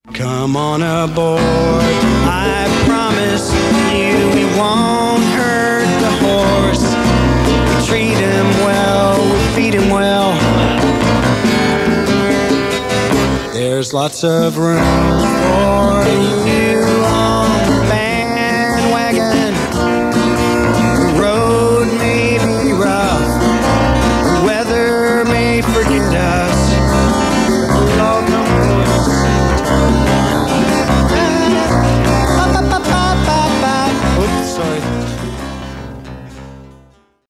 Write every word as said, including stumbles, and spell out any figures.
Come on aboard, I promise you we won't hurt the horse. We treat him well, we feed him well. There's lots of room for you.